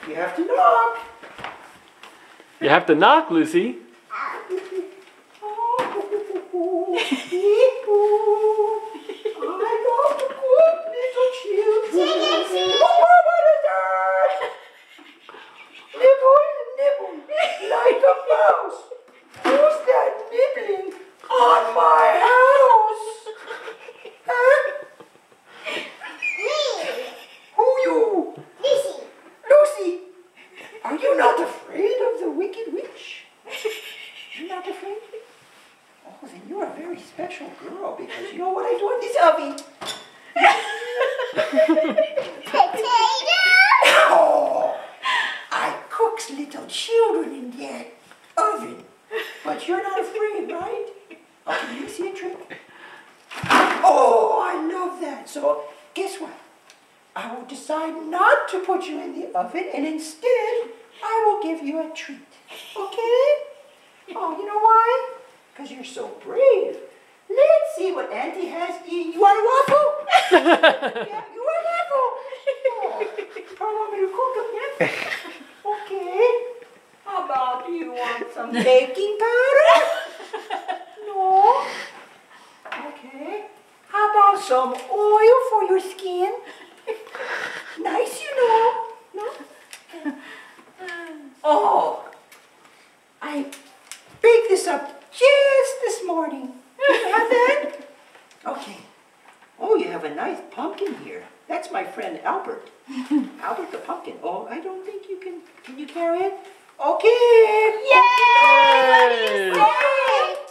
You have to knock. You have to knock, Lucy. Are you not afraid of the Wicked Witch? You're not afraid? Oh, then you're a very special girl because you know what I do in this oven? Potato! Oh, I cooks little children in that oven. But you're not afraid, right? Okay, let me see a trick. Oh, I love that. So, guess what? I will decide not to put you in the oven, and instead, I will give you a treat. Okay? Oh, you know why? Because you're so brave. Let's see what Auntie has eaten. You want a waffle? Yeah, you want a waffle? Oh, probably want me to cook them, yeah? Okay. How about, do you want some baking powder? No? Okay. How about some oil for your skin? Nice, you know. No? Oh, I baked this up just this morning. You have that? Okay. Oh, you have a nice pumpkin here. That's my friend Albert. Albert the pumpkin. Oh, I don't think you can you carry it? Okay. Yay! What do you say?